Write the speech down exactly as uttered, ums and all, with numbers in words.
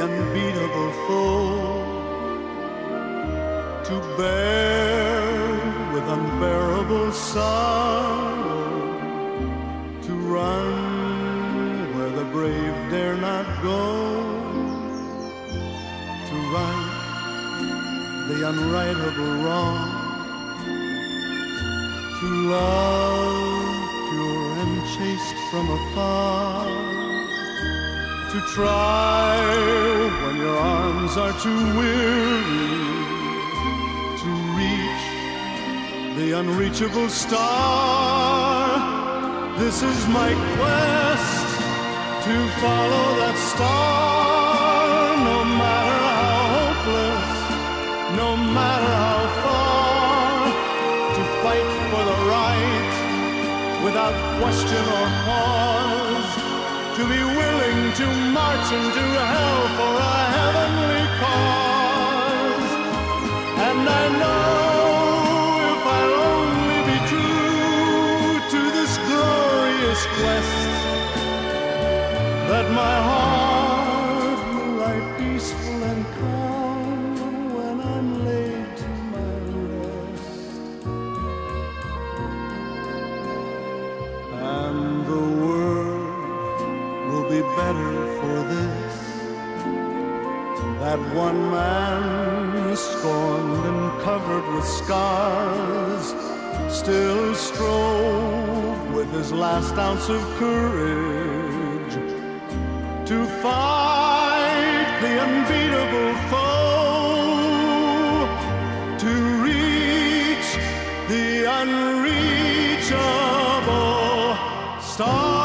unbeatable foe, to bear with unbearable sorrow, to run where the brave dare not go, to right the unrightable wrong, to love pure and chaste from afar, to try when your arms are too weary, to reach the unreachable star. This is my quest, to follow that star, no matter how hopeless, no matter how far, to fight for the right without question or pause, to be willing to march into hell for a heavenly cause. And I know if I'll only be true to this glorious quest, that my heart will lie peaceful and calm when I'm laid to my rest. And the world will be better for this, that one man scorned and covered with scars still strove with his last ounce of courage to fight the unbeatable foe, to reach the unreachable star.